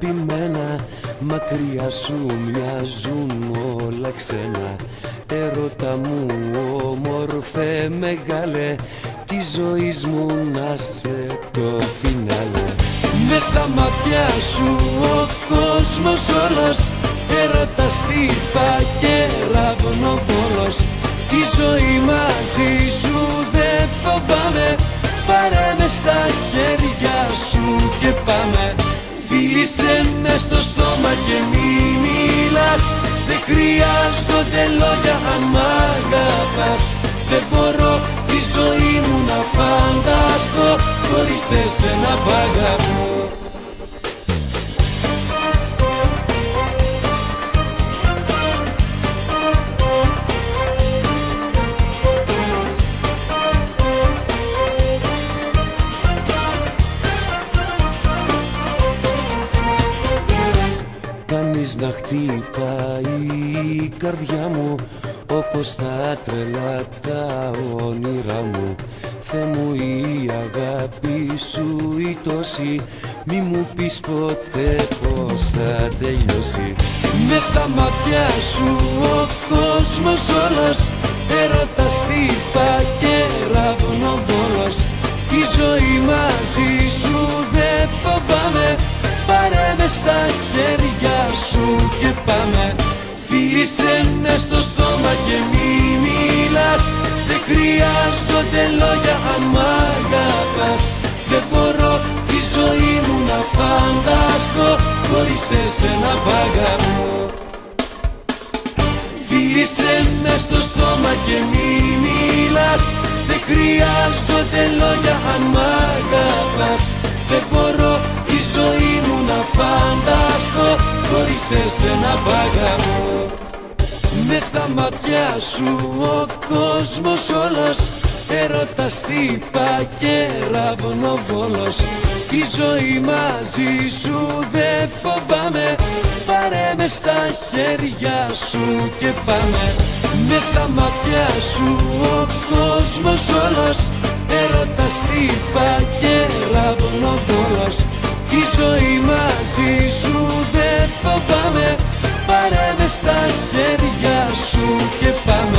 αγαπημένα, μακριά σου μοιάζουν όλα ξένα. Έρωτα μου όμορφε μεγάλε, της ζωής μου να σε το φινάλε. Μες στα μάτια σου ο κόσμος όλος, έρωτας στύπα και ραβνοβόλος. Τη ζωή μαζί σου δεν φοβάμαι, πάρε με στα χέρια σου και πάμε. Φίλησέ με στο στόμα και μη μιλάς, δεν χρειάζονται λόγια αν μ' αγαπάς. Δεν μπορώ τη ζωή μου να φανταστώ χωρίς εσένα που αγαπώ. Κάνεις να χτυπάει η καρδιά μου όπως τα τρελά τα όνειρά μου. Θεέ μου, η αγάπη σου η τόση, μη μου πεις ποτέ πως θα τελειώσει. Μες στα μάτια σου ο κόσμος όλος, έρωτας στύπα και ραβνοβόλος. Τη ζωή μαζί σου δεν φοβάμαι, πάρε με στα χέρια σου και πάμε. Φίλησέ με στο στόμα και μη μιλάς, δεν χρειάζονται λόγια αν μ' αγαπάς. Δεν μπορώ τη ζωή μου να φανταστώ χωρίς εσένα που αγαπώ. Φίλησέ με στο στόμα και μη μιλάς, δεν χρειάζονται λόγια αν μ' αγαπάς. Δεν μπορώ τη ζωή μου να φανταστώ χωρίς εσένα που αγαπώ. Μες στα μάτια σου ο κόσμος όλος, έρωτας στύπα και ραβνοβόλος. Τη ζωή μαζί σου δεν φοβάμαι, πάρε με στα χέρια σου και πάμε. Μες στα μάτια σου ο κόσμος όλος, έρωτας στύπα και ραβνοβόλος. Τη ζωή μαζί σου δεν φοβάμαι, πάρε με στα χέρια σου και πάμε.